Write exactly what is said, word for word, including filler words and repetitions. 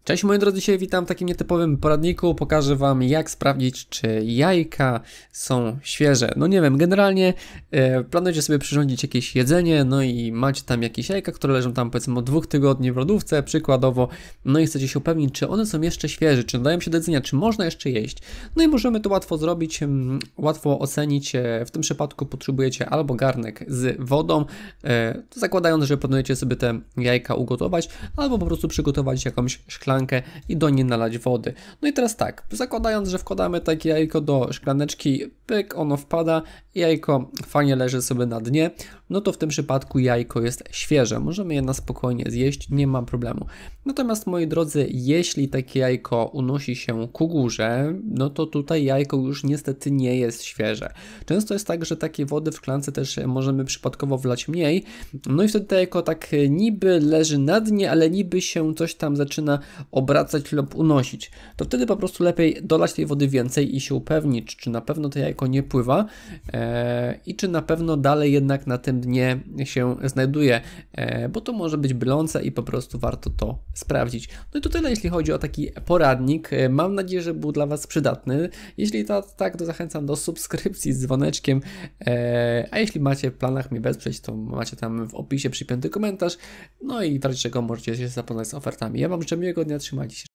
Cześć moi drodzy, dzisiaj witam w takim nietypowym poradniku. Pokażę wam, jak sprawdzić, czy jajka są świeże. No nie wiem, generalnie e, planujecie sobie przyrządzić jakieś jedzenie, no i macie tam jakieś jajka, które leżą tam powiedzmy od dwóch tygodni w lodówce, przykładowo, no i chcecie się upewnić, czy one są jeszcze świeże, czy nadają się do jedzenia, czy można jeszcze jeść. No i możemy to łatwo zrobić, m, łatwo ocenić. E, w tym przypadku potrzebujecie albo garnek z wodą, e, zakładając, że planujecie sobie te jajka ugotować, albo po prostu przygotować jakąś szklankę i do niej nalać wody. No i teraz tak, zakładając, że wkładamy takie jajko do szklaneczki, pyk, ono wpada, jajko fajnie leży sobie na dnie, no to w tym przypadku jajko jest świeże. Możemy je na spokojnie zjeść, nie ma problemu. Natomiast moi drodzy, jeśli takie jajko unosi się ku górze, no to tutaj jajko już niestety nie jest świeże. Często jest tak, że takiej wody w szklance też możemy przypadkowo wlać mniej, no i wtedy to jajko tak niby leży na dnie, ale niby się coś tam zaczyna obracać lub unosić. To wtedy po prostu lepiej dolać tej wody więcej i się upewnić, czy na pewno to jajko nie pływa e, i czy na pewno dalej jednak na tym dnie się znajduje, e, bo to może być brylące i po prostu warto to sprawdzić. No i to tyle, jeśli chodzi o taki poradnik. E, mam nadzieję, że był dla was przydatny. Jeśli to tak, to zachęcam do subskrypcji z dzwoneczkiem, e, a jeśli macie w planach mnie wesprzeć, to macie tam w opisie przypięty komentarz, no i w razie czego możecie się zapoznać z ofertami. Ja wam życzę miłego dnia, trzymajcie się.